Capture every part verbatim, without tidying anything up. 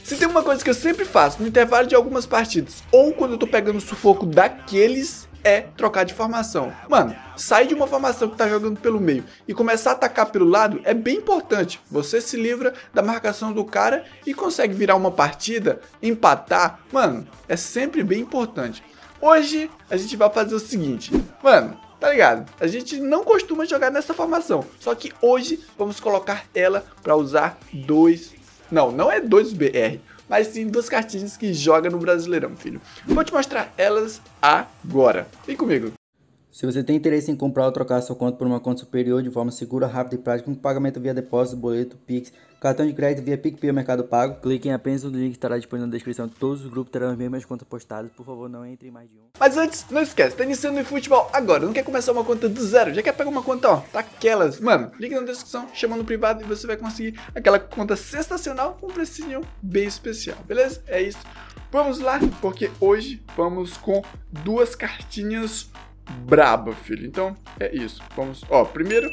Se tem uma coisa que eu sempre faço no intervalo de algumas partidas, ou quando eu tô pegando sufoco daqueles, é trocar de formação. Mano, sair de uma formação que tá jogando pelo meio e começar a atacar pelo lado é bem importante. Você se livra da marcação do cara e consegue virar uma partida, empatar. Mano, é sempre bem importante. Hoje a gente vai fazer o seguinte, mano, tá ligado? A gente não costuma jogar nessa formação, só que hoje vamos colocar ela para usar dois... Não, não é dois B R, mas sim duas cartinhas que joga no Brasileirão, filho. Vou te mostrar elas agora. Vem comigo. Se você tem interesse em comprar ou trocar sua conta por uma conta superior de forma segura, rápida e prática, com pagamento via depósito, boleto, Pix, cartão de crédito via PicPay ou Mercado Pago, clique em apenas no link que estará disponível na descrição. Todos os grupos terão as mesmas contas postadas. Por favor, não entre em mais de um. Mas antes, não esquece, tá iniciando no futebol agora, não quer começar uma conta do zero, já quer pegar uma conta, ó, daquelas. Mano, link na descrição, chama no privado e você vai conseguir aquela conta sensacional com um precinho bem especial, beleza? É isso. Vamos lá, porque hoje vamos com duas cartinhas braba, filho. Então, é isso. Vamos, ó, primeiro,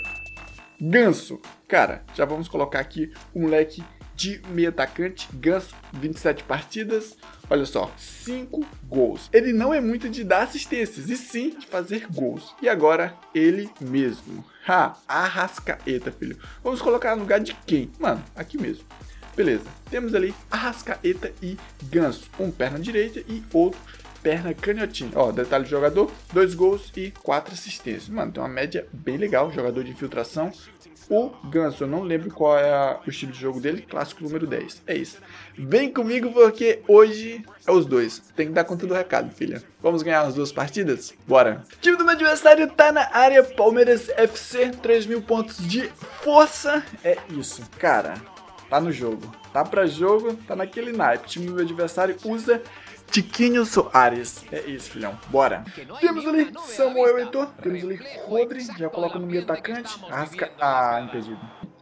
Ganso. Cara, já vamos colocar aqui o moleque de meio atacante, Ganso, vinte e sete partidas. Olha só, cinco gols. Ele não é muito de dar assistências, e sim de fazer gols. E agora, ele mesmo. Ha, Arrascaeta, filho. Vamos colocar no lugar de quem? Mano, aqui mesmo. Beleza, temos ali Arrascaeta e Ganso. Um perna direita e outro perna canhotinha. Ó, detalhe do jogador, dois gols e quatro assistências. Mano, tem uma média bem legal, jogador de infiltração. O Ganso, eu não lembro qual é a, o estilo de jogo dele, clássico número dez. É isso. Vem comigo porque hoje é os dois. Tem que dar conta do recado, filha. Vamos ganhar as duas partidas? Bora. O time do meu adversário tá na área, Palmeiras F C, três mil pontos de força. É isso, cara. Tá no jogo. Tá pra jogo, tá naquele naipe. O time do meu adversário usa Tiquinho Soares. É isso, filhão. Bora. Temos ali Samuel Eto'o. Temos ali Rodri. Já coloca no meio atacante. Arrasca... Ah, impedido.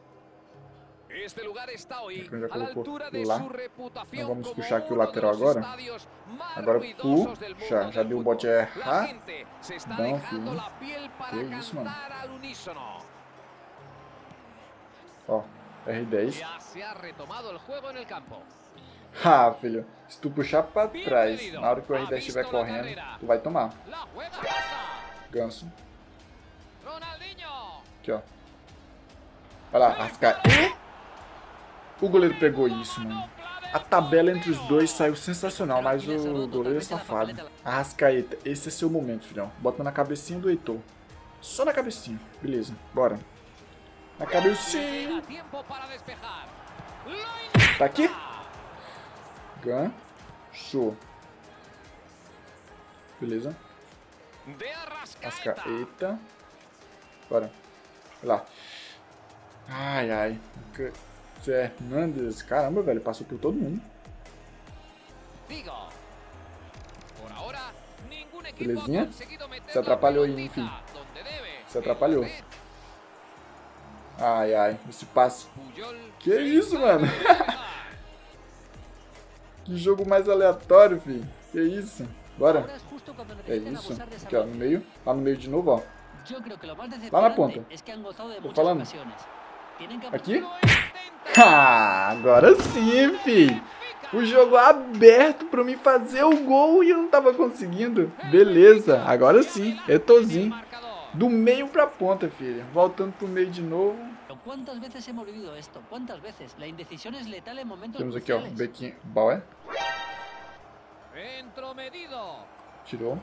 Já colocou lá. Então vamos puxar aqui o lateral agora. Agora puxa. Já deu o bote errar. Não, filho. Que isso, mano. Ó, R dez. Ah, filho, se tu puxar pra trás, na hora que o R dez estiver correndo, tu vai tomar. Ganso. Aqui, ó. Vai lá, Arrascaeta. O goleiro pegou isso, mano. A tabela entre os dois saiu sensacional, mas o goleiro é safado. Arrascaeta, esse é seu momento, filhão. Bota na cabecinha do Heitor. Só na cabecinha. Beleza, bora. Na cabecinha. Tá aqui? Ganso. Beleza. Arrascaeta. Bora. Vai lá. Ai, ai. Fernandes. Caramba, velho. Passou por todo mundo. Belezinha. Se atrapalhou aí, enfim. Se atrapalhou. Ai, ai. Esse passe. Que isso, mano? Que jogo mais aleatório, filho. Que isso? Bora. É isso. Aqui, ó, no meio. Lá no meio de novo, ó. Lá na ponta. Tô falando. Aqui. Ah, agora sim, filho. O jogo aberto pra mim fazer o gol e eu não tava conseguindo. Beleza. Agora sim. Eto'ozinho. Do meio pra ponta, filho. Voltando pro meio de novo. Temos aqui, ó, Bequinho Bauer. Tirou.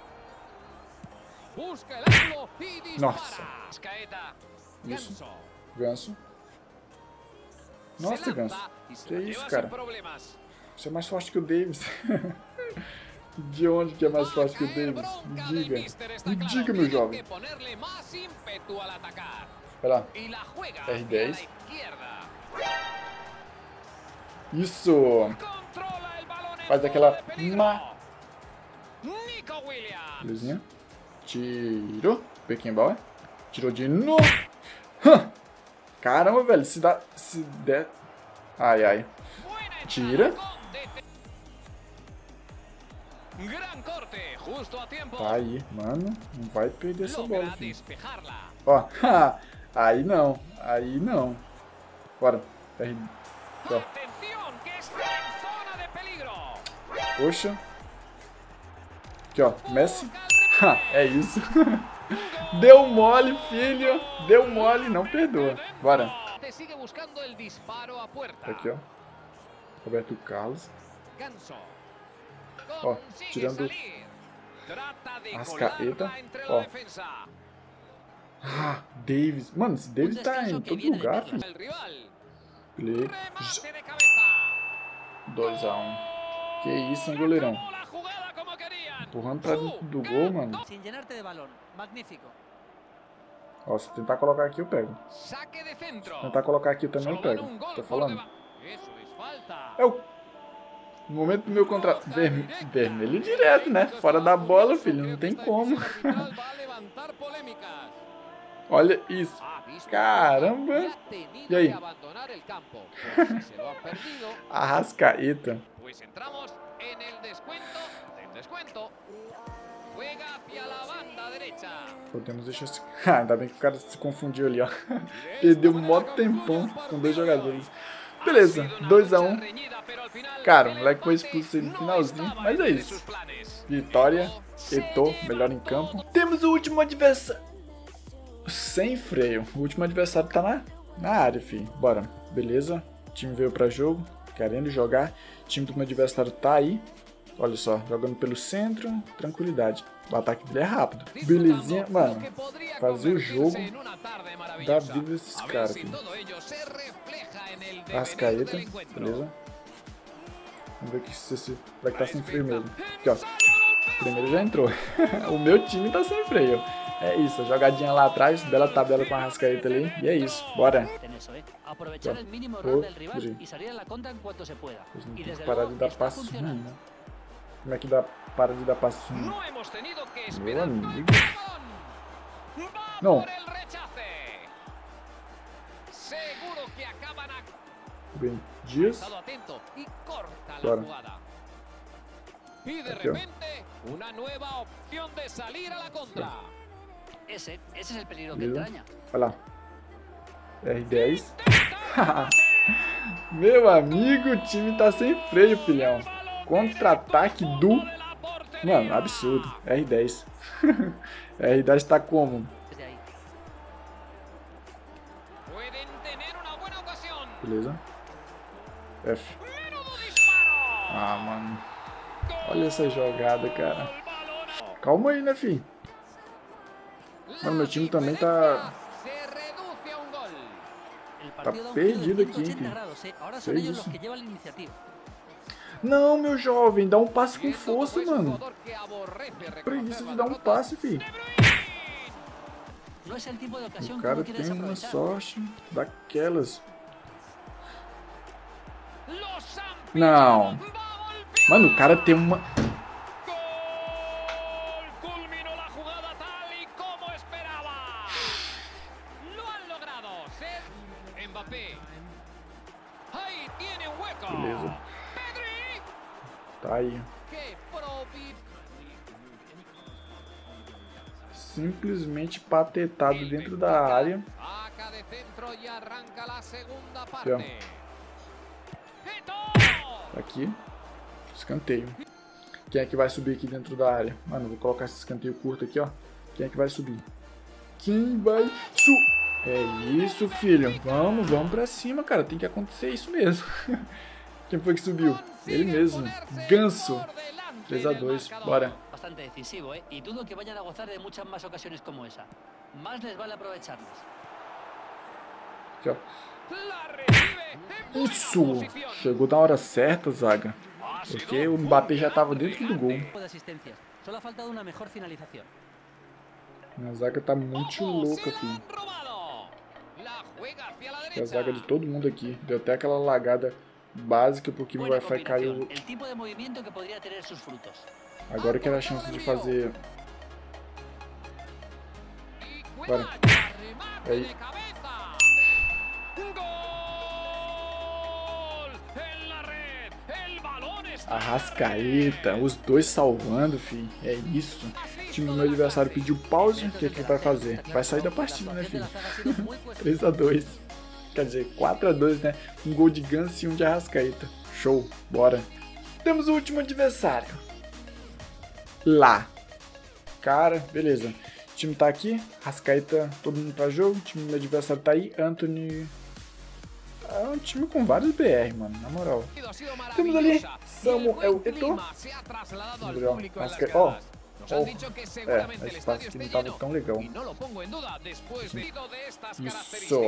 Nossa. Isso. Ganso. Nossa, Ganso. Que isso, cara? Você é mais forte que o Davis. De onde que é mais forte que o Davis? Me diga. Me diga, meu jovem. Vai lá. R dez. Isso. Faz aquela... Ma... Belezinha. Tirou. Beckenbauer. Tirou de novo. Caramba, velho. Se dá... Se der... Ai, ai. Tira. Tá aí, mano. Não vai perder essa bola, filho. Ó. Aí não. Aí não. Bora. R... Ó. Poxa. Aqui, ó. Messi. É isso. Deu mole, filho. Deu mole. Não perdoa. Bora. Aqui, ó. Roberto Carlos. Ó. Tirando... Arrascaeta. Ó. Ah, Davis. Mano, esse Davis tá em todo lugar, filho. Play. dois a um. Que isso, hein, goleirão? Empurrando pra dentro do gol, mano. Ó, se tentar colocar aqui, eu pego. Se tentar colocar aqui também, eu pego. Tô falando. É o... No momento do meu contrato... Verme... Vermelho direto, né? Fora da bola, filho. Não tem como. Olha isso. Caramba. E aí? Arrascaeta. Podemos deixar esse... Ah, ainda bem que o cara se confundiu ali, ó. Perdeu um mó tempão com dois jogadores. Beleza, dois a um. Cara, o moleque foi expulso aí no finalzinho, mas é isso. Vitória, Eto'o, melhor em campo. Temos o último adversário. Sem freio. O último adversário tá na, na área, filho. Bora. Beleza. O time veio pra jogo, querendo jogar. O time do meu adversário tá aí. Olha só, jogando pelo centro. Tranquilidade. O ataque dele é rápido. Belezinha, mano. Fazer o jogo da vida desses caras, filho. Arrascaeta. Beleza. Vamos ver se esse vai estar sem freio mesmo. Aqui, ó. O primeiro já entrou. O meu time tá sem freio. É isso, a jogadinha lá atrás, bela tabela com a Arrascaeta ali, e é isso, bora. Então, Rodri. Tem que parar de dar passo ruim, né? Como é que dá, para de dar passo ruim? Meu amigo. Não. Bem, Dias. Bora. Aqui, ó. Ese, ese es el peligro que entraña. Olha lá. R dez. Meu amigo, o time tá sem freio, filhão. Contra-ataque do... Mano, absurdo. R dez. R dez tá como? Beleza. F. Ah, mano. Olha essa jogada, cara. Calma aí, né, filho? Mano, meu time também tá... Tá perdido aqui, filho. É isso. Não, meu jovem, dá um passe com força, mano. Que preguiça de dar um passe, filho. O cara tem uma sorte daquelas. Não. Mano, o cara tem uma... Beleza. Tá aí. Simplesmente patetado dentro da área. Aqui, ó. Aqui. Escanteio. Quem é que vai subir aqui dentro da área? Mano, vou colocar esse escanteio curto aqui, ó. Quem é que vai subir? Quem vai subir? É isso, filho. Vamos, vamos pra cima, cara. Tem que acontecer isso mesmo. Quem foi que subiu? Ele mesmo. Ganso. três a dois. Bora. Bastante decisivo, ¿eh? Y dudo que vayan a gozar de muchas más ocasiones como esa. Más les vale aprovecharlas. Aqui, ó. Isso! Chegou na hora certa, zaga. Porque o Mbappé já tava dentro do gol. A zaga tá muito louca, filho. Acho que a zaga de todo mundo aqui. Deu até aquela lagada básica porque meu Wi-Fi caiu. Agora eu quero a chance de fazer... Bora. Aí. Arrascaeta, os dois salvando, filho. É isso. O time do meu adversário pediu pause. O que é que ele vai fazer? Vai sair da partida, né, filho? três a dois. Quer dizer, quatro a dois, né? Um gol de Ganso e um de Arrascaeta. Show, bora. Temos o último adversário. Lá. Cara, beleza. O time tá aqui. Rascaeta, todo mundo pra jogo. O time do adversário tá aí. Anthony... É um time com vários B R, mano, na moral. Temos ali Samuel Eto'o. Ó, oh, é, esse passe aqui não tava tão legal. Isso.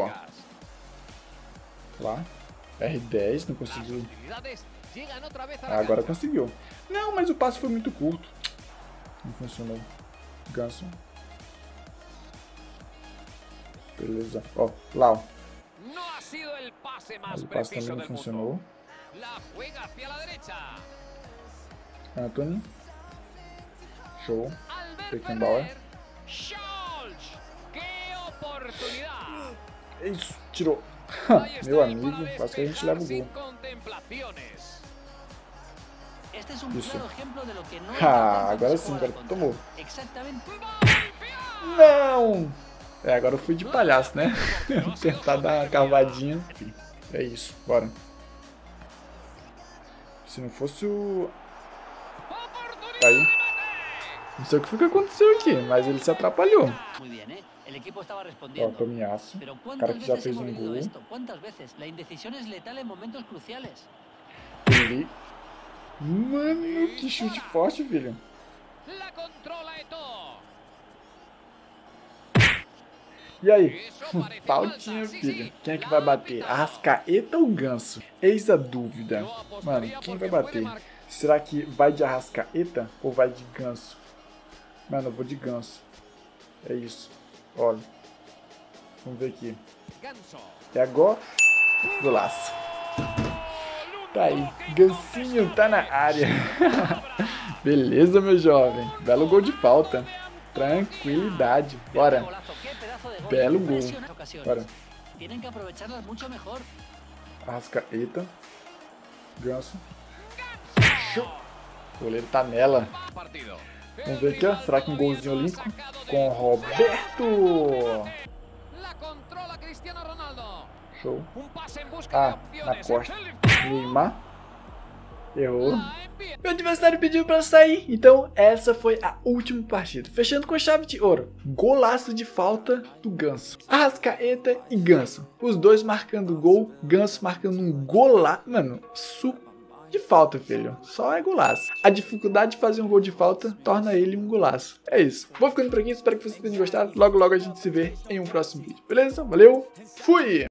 Lá. R dez, não conseguiu. Ah, agora conseguiu. Não, mas o passe foi muito curto. Não funcionou. Ganso. Beleza. Ó, lá, ó. Mas o passe também não funcionou. Anthony. Show. Beckenbauer. Isso, tirou. Meu amigo, quase que a gente leva o gol. Isso. Ah, agora sim, agora tomou. Não! É, agora eu fui de palhaço, né? Tentar dar uma cavadinha. Enfim, é isso, bora. Se não fosse o... Aí. Não sei o que foi que aconteceu aqui, mas ele se atrapalhou. Ó, Tomiyasu, o cara que já fez um gol. Ele... Mano, que chute forte, filho. E aí? Faltinha, filho. Quem é que vai bater? Arrascaeta ou Ganso? Eis a dúvida. Mano, quem vai bater? Será que vai de Arrascaeta ou vai de Ganso? Mano, eu vou de Ganso. É isso. Olha. Vamos ver aqui. E agora? Golaço. Tá aí. Gansinho tá na área. Beleza, meu jovem. Belo gol de falta. Tranquilidade. Bora. Belo gol. Bora. Arrascaeta. Ganso. Show. O goleiro tá nela. Vamos ver aqui, ó. Será que um golzinho olímpico? Com o Roberto. Show. Ah, na costa. Neymar. Errou. Meu adversário pediu pra sair, então essa foi a última partida. Fechando com chave de ouro. Golaço de falta do Ganso. Arrascaeta e Ganso. Os dois marcando gol. Ganso marcando um golaço. Mano, su de falta, filho. Só é golaço. A dificuldade de fazer um gol de falta torna ele um golaço. É isso. Vou ficando por aqui. Espero que vocês tenham gostado. Logo, logo a gente se vê em um próximo vídeo. Beleza? Valeu. Fui!